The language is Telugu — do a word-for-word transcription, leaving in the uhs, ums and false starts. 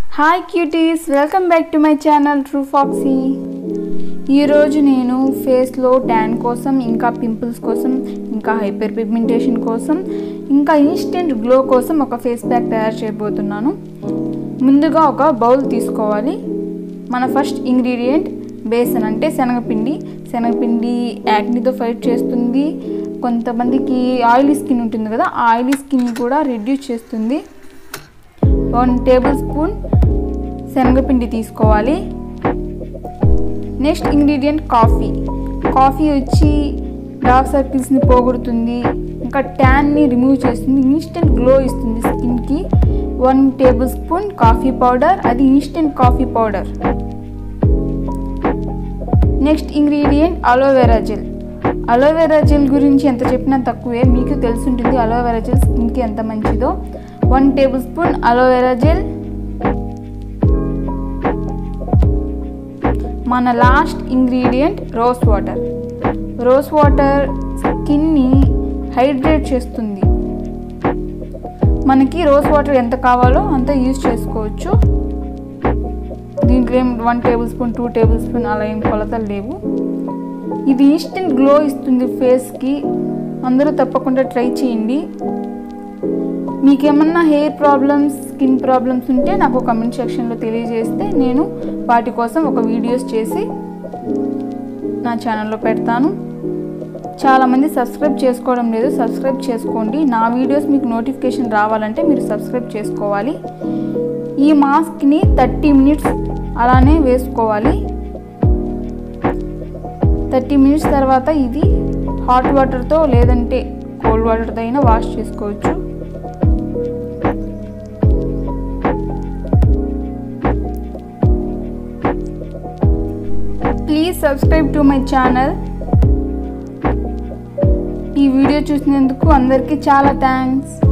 Hi cuties, welcome back to my channel TrueFoxy. ఈ రోజు నేను ఫేస్ లో ట్యాన్ కోసం ఇంకా పింపుల్స్ కోసం ఇంకా హైపర్ పిగ్మెంటేషన్ కోసం ఇంకా ఇన్స్టెంట్ గ్లో కోసం ఒక ఫేస్ ప్యాక్ తయారు చేయబోతున్నాను. ముందుగా ఒక బౌల్ తీసుకోవాలి. మన ఫస్ట్ ఇంగ్రీడియంట్ బేసన్ అంటే శనగపిండి. శనగపిండి యాక్నీతో ఫైట్ చేస్తుంది. కొంతమందికి ఆయిలీ స్కిన్ ఉంటుంది కదా, ఆ ఆయిలీ స్కిన్ కూడా రిడ్యూస్ చేస్తుంది. వన్ టేబుల్ స్పూన్ శనగపిండి తీసుకోవాలి. Next ingredient coffee. కాఫీ వచ్చి డార్క్ సర్కిల్స్ని పోగొడుతుంది, ఇంకా ట్యాన్ని రిమూవ్ చేస్తుంది, ఇన్స్టెంట్ గ్లో ఇస్తుంది స్కిన్కి. One tablespoon coffee powder, అది instant coffee powder. Next ingredient aloe vera gel. Aloe vera gel గురించి ఎంత చెప్పినా తక్కువే, మీకు తెలుసుంటుంది అలోవెరా జెల్ స్కిన్కి ఎంత మంచిదో. One tablespoon aloe vera gel. మన last ingredient rose water. Rose water స్కిన్ని హైడ్రేట్ చేస్తుంది. మనకి రోజ్ వాటర్ ఎంత కావాలో అంత యూజ్ చేసుకోవచ్చు. దీంట్లో ఏం one tablespoon two tablespoon అలా ఏం కొలతలు లేవు. ఇది ఇన్స్టెంట్ గ్లో ఇస్తుంది ఫేస్కి. అందరూ తప్పకుండా ట్రై చేయండి. మీకేమన్నా హెయిర్ ప్రాబ్లమ్స్, స్కిన్ ప్రాబ్లమ్స్ ఉంటే నాకు కమెంట్ సెక్షన్లో తెలియజేస్తే నేను వాటి కోసం ఒక వీడియోస్ చేసి నా ఛానల్లో పెడతాను. చాలామంది సబ్స్క్రైబ్ చేసుకోవడం లేదు, సబ్స్క్రైబ్ చేసుకోండి. నా వీడియోస్ మీకు నోటిఫికేషన్ రావాలంటే మీరు సబ్స్క్రైబ్ చేసుకోవాలి. ఈ మాస్క్ని థర్టీ మినిట్స్ అలానే వేసుకోవాలి. థర్టీ మినిట్స్ తర్వాత ఇది హాట్ వాటర్తో లేదంటే కోల్డ్ వాటర్తో అయినా వాష్ చేసుకోవచ్చు. Please subscribe to my channel. ఈ వీడియో చూసినందుకు అందరికీ చాలా థ్యాంక్స్.